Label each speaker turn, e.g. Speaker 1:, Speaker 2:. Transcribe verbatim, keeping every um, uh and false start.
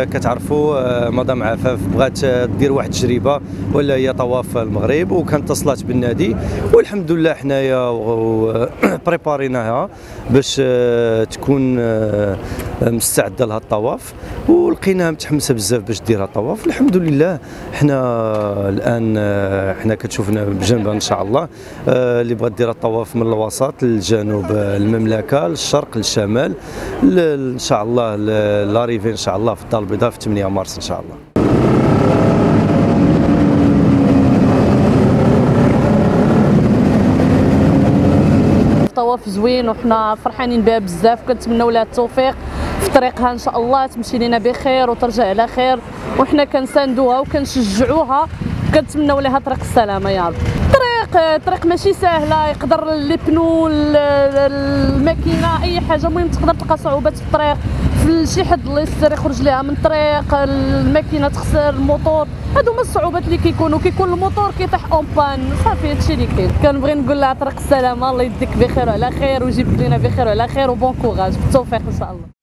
Speaker 1: كتعرفوا آه مدام عفاف بغات دير واحد التجربه ولا هي طواف المغرب، وكانت اتصلت بالنادي والحمد لله حنايا بريباريناها باش آه تكون آه مستعده لهذا الطواف، ولقيناها متحمسه بزاف باش دير الطواف. الحمد لله حنا الان آه حنا كتشوفنا بجنبها ان شاء الله آه اللي بغات دير الطواف من الوسط للجنوب المملكه، للشرق للشمال، ان شاء الله لاريفي ان شاء الله في الدار البيضاء في ثمانية مارس ان شاء الله.
Speaker 2: طواف زوين وحنا فرحانين بها بزاف، كنتمناو لها التوفيق في طريقها ان شاء الله، تمشي لينا بخير وترجع على خير، وحنا كنساندوها وكنشجعوها، كنتمناو لها طريق السلامه يا رب. طريق طريق ماشي سهله، يقدر لي بنو الماكينه اي حاجه، المهم تقدر تلقى صعوبات في الطريق، في شي حد الله يستر يخرج ليها من الطريق، الماكينه تخسر، الموتور، هادو هما الصعوبات اللي كيكونوا، كيكون الموتور كيطيح اون بان، صافي هادشي اللي كاين. كنبغي نقول لها طريق السلامه، الله يديك بخير وعلى خير ويجيب لينا بخير وعلى خير وبون كوراج، بالتوفيق ان شاء الله.